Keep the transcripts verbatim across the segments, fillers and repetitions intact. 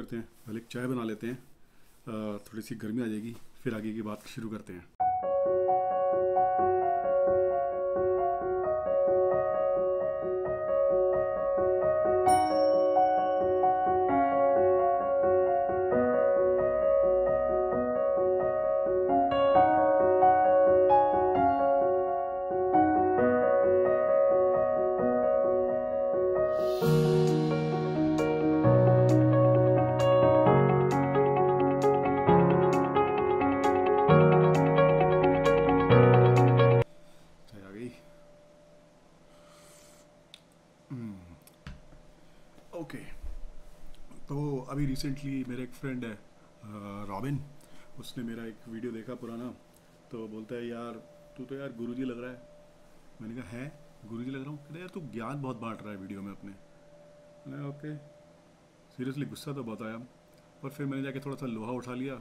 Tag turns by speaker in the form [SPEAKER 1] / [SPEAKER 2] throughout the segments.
[SPEAKER 1] करते हैं। पहले एक चाय बना लेते हैं, थोड़ी सी गर्मी आ जाएगी, फिर आगे की बात शुरू करते हैं। ओके, तो अभी रिसेंटली मेरा एक फ्रेंड है रॉबिन, उसने मेरा एक वीडियो देखा पुराना, तो बोलता है यार तू तो यार गुरुजी लग रहा है। मैंने कहा है गुरुजी लग रहा हूँ? कहता यार तू ज्ञान बहुत बांट रहा है वीडियो में अपने। मैंने ओके, सीरियसली गुस्सा तो बहुत आया, पर फिर मैंने जाके थोड़ा सा लोहा उठा लिया।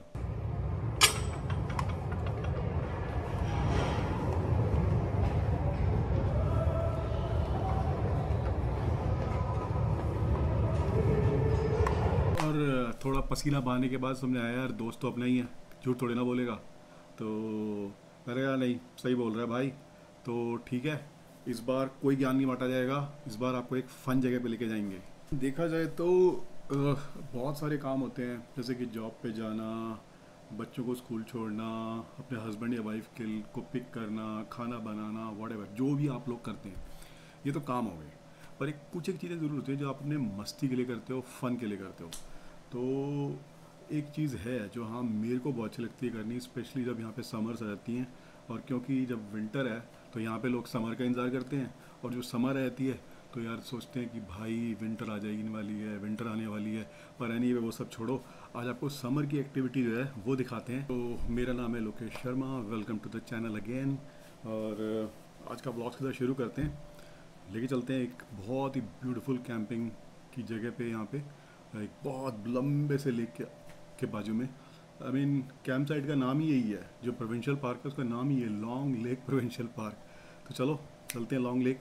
[SPEAKER 1] और थोड़ा पसीना बहाने के बाद समझ आया यार दोस्त तो अपना ही है, झूठ थोड़े ना बोलेगा। तो मैंने कहा नहीं सही बोल रहा है भाई, तो ठीक है इस बार कोई ज्ञान नहीं बांटा जाएगा, इस बार आपको एक फ़न जगह पे लेके जाएंगे। देखा जाए तो बहुत सारे काम होते हैं, जैसे कि जॉब पे जाना, बच्चों को स्कूल छोड़ना, अपने हस्बैंड या वाइफ के को पिक करना, खाना बनाना, व्हाटएवर जो भी आप लोग करते हैं ये तो काम हो गए। पर एक कुछ एक चीज़ें ज़रूर होती हैं जो आप अपने मस्ती के लिए करते हो, फ़न के लिए करते हो। तो एक चीज़ है जो हाँ मेरे को बहुत अच्छी लगती है करनी, स्पेशली जब यहाँ पे समर्स आ जाती हैं, और क्योंकि जब विंटर है तो यहाँ पे लोग समर का इंतज़ार करते हैं, और जो समर रहती है तो यार सोचते हैं कि भाई विंटर आ जाएगी वाली है, विंटर आने वाली है। पर एनी वे वो सब छोड़ो, आज आपको समर की एक्टिविटी जो है वो दिखाते हैं। तो मेरा नाम है Lokesh Sharma, welcome to the channel again. और आज का ब्लॉग सीधा शुरू करते हैं, लेके चलते हैं एक बहुत ही ब्यूटीफुल कैंपिंग की जगह पे। यहाँ पे एक बहुत लंबे से लेक के, के बाजू में, आई मीन कैंप साइट का नाम ही यही है, जो प्रोविंशियल पार्क है उसका नाम ही है लॉन्ग लेक प्रोविंशियल पार्क। तो चलो चलते हैं लॉन्ग लेक।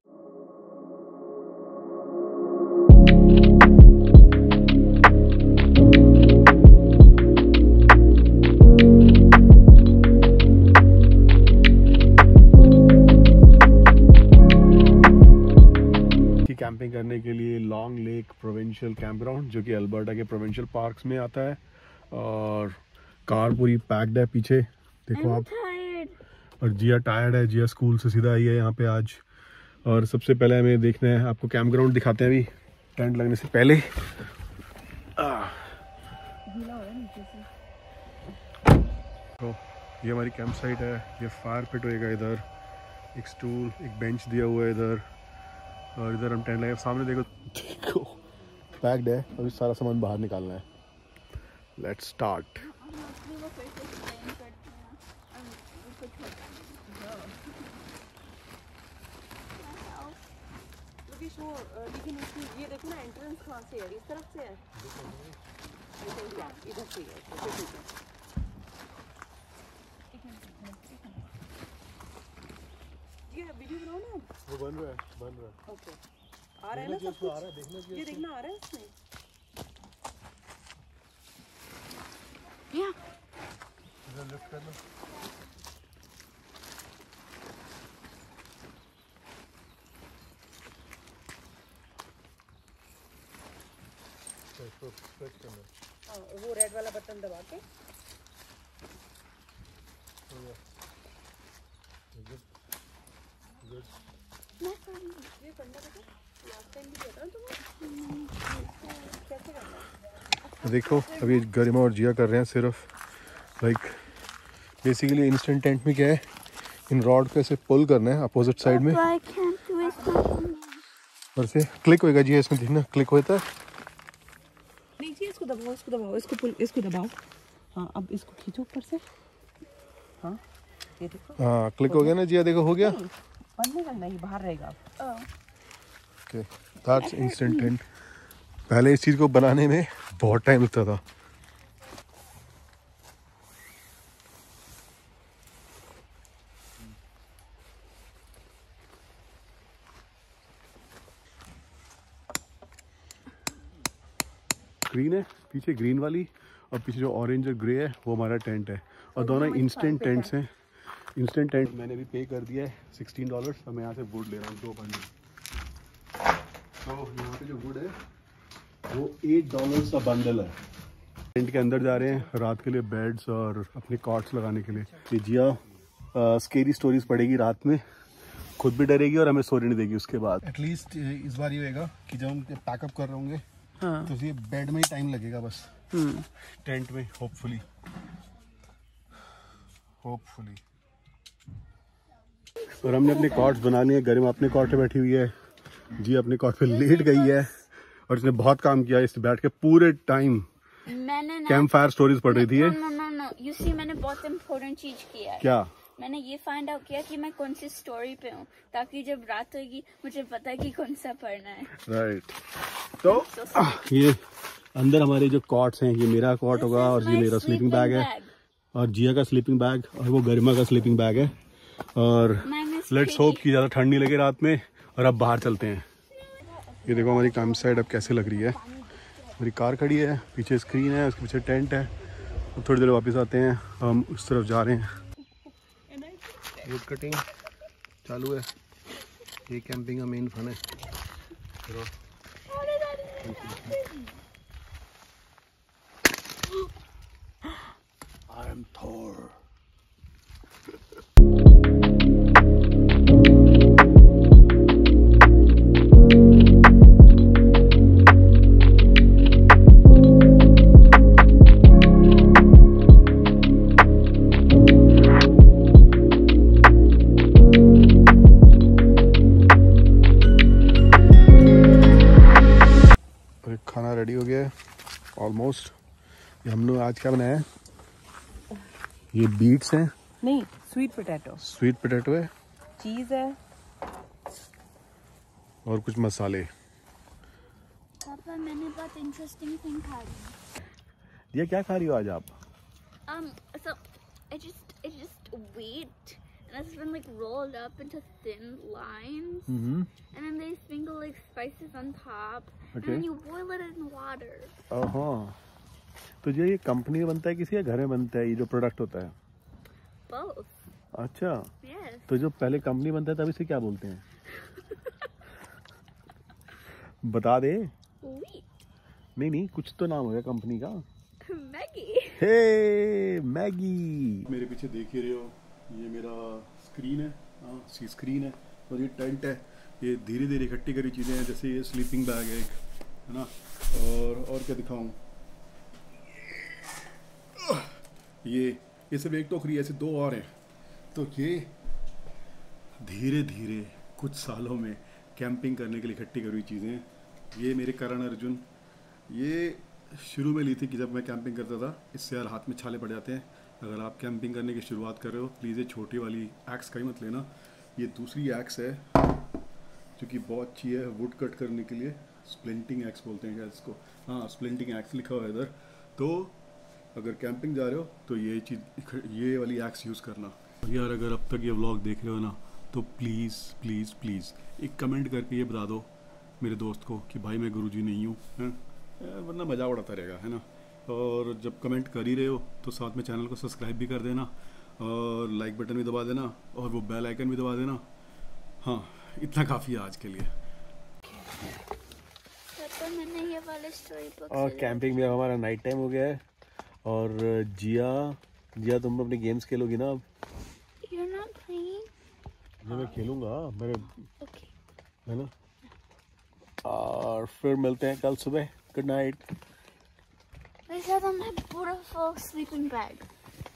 [SPEAKER 1] कैंपिंग करने के लिए long lake provincial camp ground, जो कि अल्बर्टा के प्रोविंशियल पार्क्स में आता है। और कार पूरी पैक्ड है पीछे, देखो आप। और जिया टायर्ड है, जिया स्कूल से सीधा आई है यहाँ पे आज। और सबसे पहले हमें देखना है, आपको कैंप ग्राउंड दिखाते हैं अभी टेंट लगने से पहले। तो ये हमारी कैंप साइट है, ये फायर पिट होएगा इधर, एक स्टूल एक बेंच दिया हुआ है इधर, और इधर हम टेंट लगे। सामने देखो देखो पैक्ड है, अभी सारा सामान बाहर निकालना है। Let's start.
[SPEAKER 2] लेकिन ये देखो ना एंट्रेंस कहाँ से है, इस तरफ से है, इधर से है। ये वीडियो बनाओ ना,
[SPEAKER 1] वो बन रहा है बन रहा है
[SPEAKER 2] ओके आ रहा है ना सब कुछ, ये देखना आ रहा है इसमें। या
[SPEAKER 1] इधर लिफ्ट करना, इसको स्ट्रेच करना।
[SPEAKER 2] हाँ वो रेड वाला बटन दबा के ये करना बेटा, लास्ट टाइम भी किया था तुम, कैसे करना है?
[SPEAKER 1] देखो अभी गरिमा और जिया कर रहे हैं सिर्फ लाइक बेसिकली इंस्टेंट टेंट में क्या है, इन रॉड को ऐसे पुल करना है अपोजिट साइड में, और से क्लिक होएगा। जिया इसमें देखना क्लिक होता है,
[SPEAKER 2] नहीं जी इसको दबाओ, इसको दबाओ, इसको पुल, इसको दबाओ। हाँ अब इसको खींचो ऊपर से, हाँ ये देखो,
[SPEAKER 1] हाँ क्लिक हो गया ना जिया, देखो हो गया।
[SPEAKER 2] बंद नहीं करना, ये बाहर रहेगा।
[SPEAKER 1] Okay that's instant tent. पहले इस चीज़ को बनाने में बहुत टाइम लगता था। स्क्रीन है पीछे ग्रीन वाली, और पीछे जो ऑरेंज और ग्रे है वो हमारा टेंट है, और दोनों इंस्टेंट टेंट्स हैं। इंस्टेंट टेंट मैंने भी पे कर दिया है सिक्सटीन डॉलर्स, और मैं यहाँ से वुड ले रहा हूँ दो बंडल। तो यहाँ पे जो वुड है वो एट डॉलर्स का बंडल है। टेंट के अंदर जा रहे हैं रात के लिए बेड्स और अपने कॉट्स लगाने के लिए। ये जिया स्केरी स्टोरीज पढ़ेगी रात में, खुद भी डरेगी और हमें सोने नहीं देगी उसके बाद। एटलीस्ट इस बार ये होगा कि जब हम पैकअप कर रहे होंगे हाँ। तो ये बेड में ही टाइम लगेगा बस, टेंट में होपफुली होपफुली और हमने अपने कॉट्स बना लिए। गरिमा अपने कॉट पे बैठी हुई है, जी अपने कॉट पे लेट गई है, और इसने बहुत काम किया इस बैठ के पूरे टाइम।
[SPEAKER 3] मैंने
[SPEAKER 1] कैंप फायर स्टोरीज पढ़ रही थी।
[SPEAKER 3] No no no no you see मैंने बहुत इम्पोर्टेंट चीज किया है।
[SPEAKER 1] क्या?
[SPEAKER 3] मैंने ये फाइंड आउट किया कि मैं कौन सी स्टोरी पे हूँ, ताकि जब रात होगी मुझे पता है कि कौन सा पढ़ना है।
[SPEAKER 1] Right right. तो so ये अंदर हमारे जो कॉट्स हैं, ये मेरा कॉट होगा और ये मेरा स्लीपिंग बैग है, और जिया का स्लीपिंग बैग, और वो गरिमा का स्लीपिंग बैग है। और लेट्स होप कि ज़्यादा ठंड नहीं लगे रात में। और अब बाहर चलते हैं। ये देखो हमारी कैंप साइड अब कैसे लग रही है। मेरी कार खड़ी है, पीछे स्क्रीन है, उसके पीछे टेंट है। अब थोड़ी देर वापस आते हैं, हम उस तरफ जा रहे हैं। वुड कटिंग चालू है, ये कैंपिंग का मेन फन है। I am Thor. खाना रेडी हो गया है ऑलमोस्ट। ये हम लोग आज क्या बनाया है? ये बीट्स हैं,
[SPEAKER 2] नहीं स्वीट पोटैटो,
[SPEAKER 1] स्वीट पोटैटो है,
[SPEAKER 2] चीज है
[SPEAKER 1] और कुछ मसाले।
[SPEAKER 3] पापा मैंने बहुत इंटरेस्टिंग थिंग खा ली।
[SPEAKER 1] ये क्या खा रही हो आज आप?
[SPEAKER 3] Um so I just I just wheat and it's been like rolled up into thin lines
[SPEAKER 1] mm-hmm.
[SPEAKER 3] and then they sprinkle like spices on top
[SPEAKER 1] okay.
[SPEAKER 3] and then you boil it in water.
[SPEAKER 1] हाँ, तो ये company में बनता है किसी या घर में बनता है ये जो प्रोडक्ट होता है?
[SPEAKER 3] Both.
[SPEAKER 1] अच्छा
[SPEAKER 3] Yes.
[SPEAKER 1] तो जो पहले कंपनी बनता है तब इसे क्या बोलते हैं? बता दे।
[SPEAKER 3] Wheat.
[SPEAKER 1] नहीं नहीं कुछ तो नाम होगा कंपनी का।
[SPEAKER 3] Maggie.
[SPEAKER 1] Hey Maggie. मेरे पीछे देख ही रहे हो, ये मेरा स्क्रीन है, हाँ सी स्क्रीन है, और ये टेंट है। ये धीरे धीरे इकट्ठी करी चीज़ें हैं, जैसे ये स्लीपिंग बैग है एक, है ना, और और क्या दिखाऊं, ये ये सब एक टोकरी, ऐसे दो और हैं। तो ये धीरे धीरे कुछ सालों में कैंपिंग करने के लिए इकट्ठी करी हुई चीज़ें हैं। ये मेरे करण अर्जुन, ये शुरू में ली थी कि जब मैं कैंपिंग करता था, इससे यार हाथ में छाले पड़ जाते हैं। अगर आप कैंपिंग करने की शुरुआत कर रहे हो प्लीज़ ये छोटी वाली एक्स का ही मत लेना। ये दूसरी एक्स है जो कि बहुत अच्छी है वुड कट करने के लिए, स्प्लिंटिंग एक्स बोलते हैं क्या इसको, हाँ स्प्लिंटिंग एक्स लिखा हुआ है इधर। तो अगर कैंपिंग जा रहे हो तो ये चीज़, ये वाली एक्स यूज़ करना। यार अगर अब तक ये व्लॉग देख रहे हो ना तो प्लीज़ प्लीज़ प्लीज़ एक कमेंट करके ये बता दो मेरे दोस्त को कि भाई मैं गुरुजी नहीं हूँ, हैं, वरना मज़ा उड़ाता रहेगा, है ना। और जब कमेंट कर ही रहे हो तो साथ में चैनल को सब्सक्राइब भी कर देना, और लाइक बटन भी दबा देना, और वो बेल आइकन भी दबा देना। हाँ इतना काफ़ी है आज के लिए।
[SPEAKER 3] तो मैंने ये वाले स्टोरी बुक
[SPEAKER 1] और कैंपिंग में हमारा नाइट टाइम हो गया है, और जिया जिया तुम अपने गेम्स खेलोगी ना अब?
[SPEAKER 3] You're not playing?
[SPEAKER 1] जो मैं खेलूँगा मेरे,
[SPEAKER 3] Okay.
[SPEAKER 1] है ना। और फिर मिलते हैं कल सुबह। Good night.
[SPEAKER 3] These are my beautiful sleeping bag.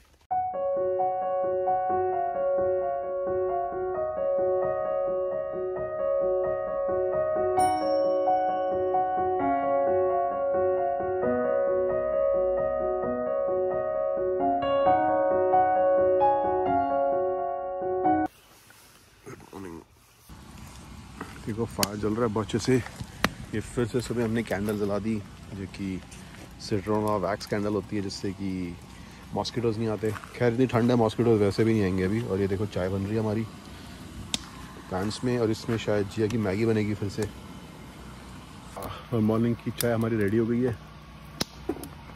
[SPEAKER 1] देखो फायर जल रहा है बहुत अच्छे से। ये फिर से सुबह हमने कैंडल जला दी जो कि सिट्रोना वैक्स कैंडल होती है, जिससे कि मॉस्किटोज़ नहीं आते। खैर इतनी ठंड है मॉस्किटोज़ वैसे भी नहीं आएंगे अभी। और ये देखो चाय बन रही है हमारी पैंस में, और इसमें शायद जिया की मैगी बनेगी फिर से। और मॉर्निंग की चाय हमारी रेडी हो गई है।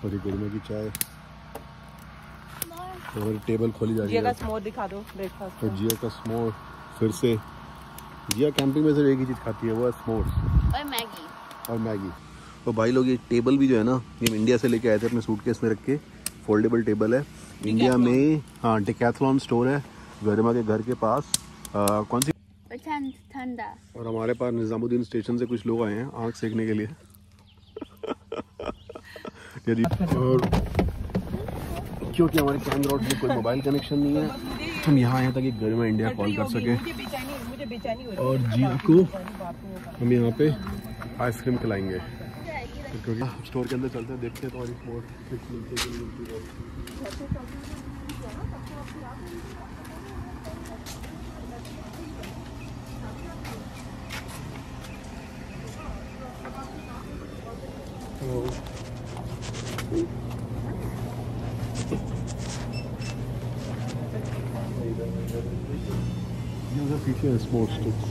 [SPEAKER 1] और ये गर्मा की चाय। हमारी टेबल खोली जा रही
[SPEAKER 2] जिया का
[SPEAKER 1] है।
[SPEAKER 2] स्मोर दिखा दो ब्रेकफास्ट।
[SPEAKER 1] और जिया का स्मोर फिर से। जिया कैंपिंग में सिर्फ एक ही चीज़ खाती है, वो है स्मोर्स
[SPEAKER 3] और मैगी।
[SPEAKER 1] और मैगी। तो भाई लोग ये टेबल भी जो है ना, ये हम इंडिया से लेके आए थे अपने सूटकेस में रख के। फोल्डेबल टेबल है इंडिया में। हाँ, डिकैथलॉन स्टोर है गरिमा के घर के पास। आ, कौन सी?
[SPEAKER 3] ठंडा।
[SPEAKER 1] और हमारे पास निज़ामुद्दीन स्टेशन से कुछ लोग आए हैं आँख सेकने के लिए। यदि और क्योंकि हमारे कैमरा रोड में कोई मोबाइल कनेक्शन नहीं है, हम यहाँ आए ताकि गरिमा इंडिया कॉल कर सके। और जी को हम यहाँ पे आइसक्रीम खिलाएंगे, क्योंकि स्टोर के अंदर चलते हैं, देखते हैं तो और स्मोर फिक्स मिलते हैं कि नहीं मिलती है। ये पीछे है स्मोर स्टिक्स।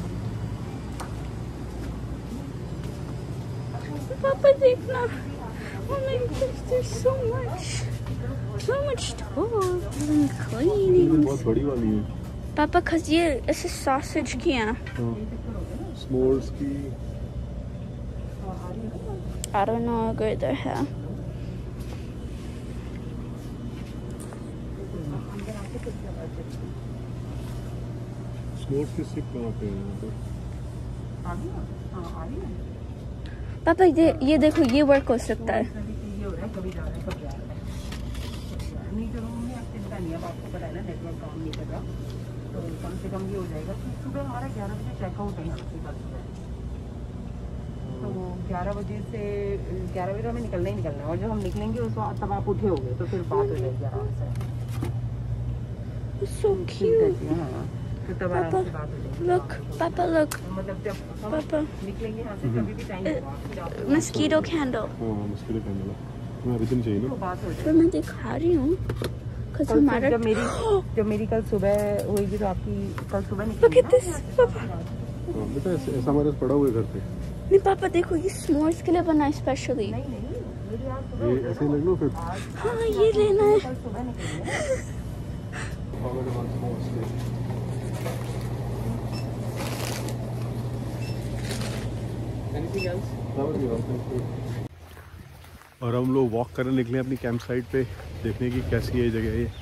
[SPEAKER 3] Papa, देखना। Oh my gosh, there's so much, so much stuff and cleaning.
[SPEAKER 1] बहुत बड़ी वाली है
[SPEAKER 3] Papa, cause ये ऐसे sausage की हैं।
[SPEAKER 1] स्मोर्स की।
[SPEAKER 3] I don't know अगर इधर है।
[SPEAKER 1] स्मोर्स की स्टिक कहाँ पे है यहाँ पे?
[SPEAKER 3] पापा ये ये देखो, ये वर्क हो सकता है।
[SPEAKER 2] तो कम से कम ये हो जाएगा कि सुबह हमारा ग्यारह बजे चेकआउट है यहाँ से। तो ग्यारह बजे से ग्यारह बजे तो हमें निकलना ही निकलना है, और जब हम निकलेंगे उस वक्त तब आप उठे होंगे तो फिर बात हो जाएगी आराम से।
[SPEAKER 3] So cute.
[SPEAKER 2] हाँ, तो तब आराम से बात हो जाएगी।
[SPEAKER 3] Look, Papa, look.
[SPEAKER 2] मतलब जब हम
[SPEAKER 3] Papa,
[SPEAKER 2] निकलेंगे यहाँ से कभी भी टाइम होगा फिर आप-
[SPEAKER 3] mosquito candle.
[SPEAKER 1] हाँ, मुश्किल है करने तुम्हें अभी तो नहीं चाहिए
[SPEAKER 2] तो
[SPEAKER 1] ना?
[SPEAKER 2] बात हो
[SPEAKER 3] पर
[SPEAKER 2] जाएगी।
[SPEAKER 3] मैं दिखा रही हूँ। Cause
[SPEAKER 2] कल
[SPEAKER 3] हमारा
[SPEAKER 2] जब मेरी जब मेरी कल सुबह होगी तो आपकी कल सुबह
[SPEAKER 3] Look
[SPEAKER 2] निकलेंगे
[SPEAKER 3] at this, Papa.
[SPEAKER 1] हाँ बेटा, ऐसे- ऐसा हमारे पास पड़ा हुआ है घर पे।
[SPEAKER 3] नहीं पापा देखो, ये s'mores के लिए बना है स्पेशली।
[SPEAKER 2] नहीं नहीं मेरी आज सुबह
[SPEAKER 1] ये ऐसे ही लग लो फिर।
[SPEAKER 3] हाँ, ये लेना है।
[SPEAKER 2] कल सुबह निकलेंगे। और हम लोग वॉक करने निकले अपनी कैंप साइट पे, देखने की कैसी है ये जगह ये।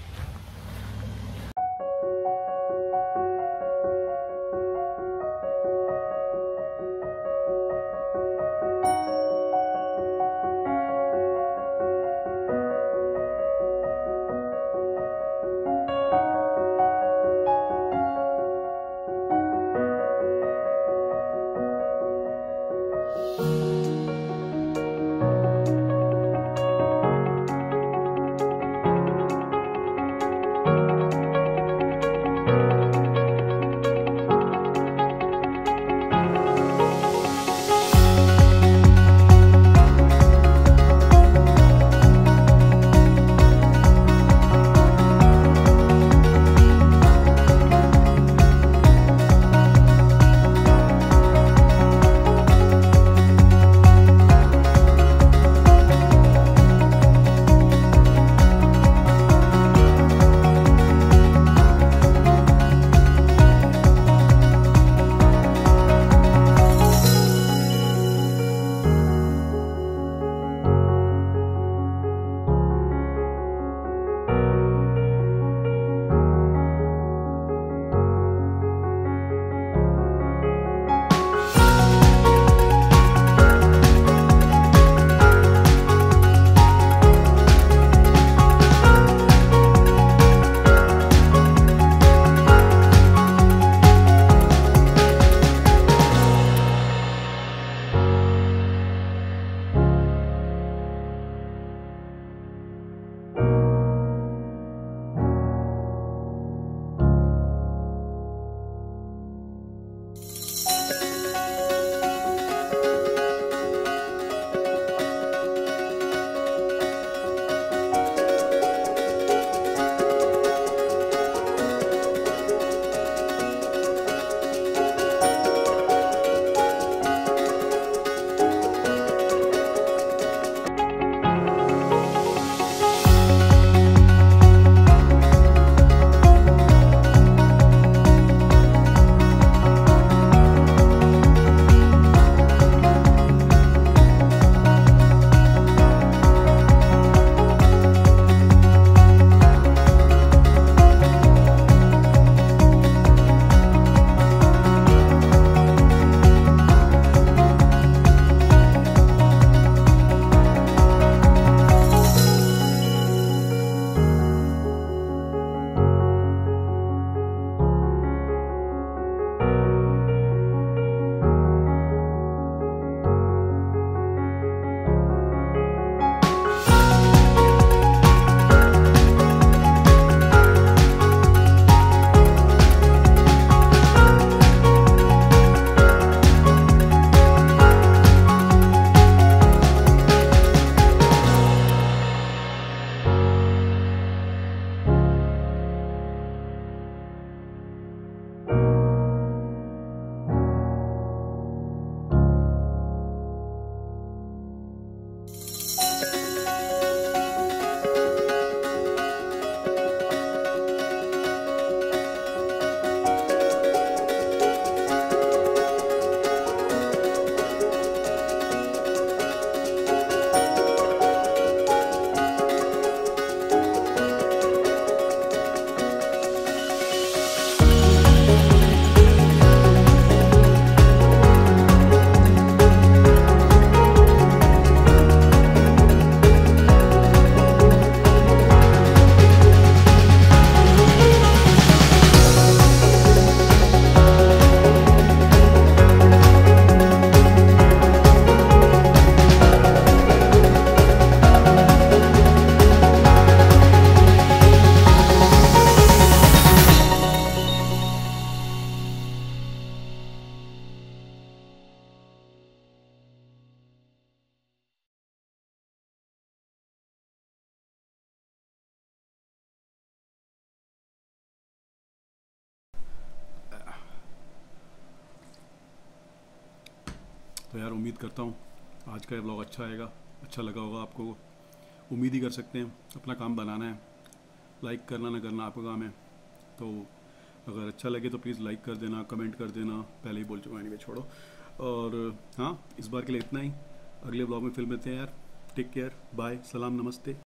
[SPEAKER 1] तो यार उम्मीद करता हूँ आज का ये ब्लॉग अच्छा आएगा, अच्छा लगा होगा आपको। उम्मीद ही कर सकते हैं, अपना काम बनाना है, लाइक करना ना करना आपका काम है। तो अगर अच्छा लगे तो प्लीज़ लाइक कर देना, कमेंट कर देना, पहले ही बोल चुका एनीवे छोड़ो। और हाँ, इस बार के लिए इतना ही, अगले ब्लॉग में फिर मिलते हैं यार। टेक केयर, बाय, सलाम, नमस्ते।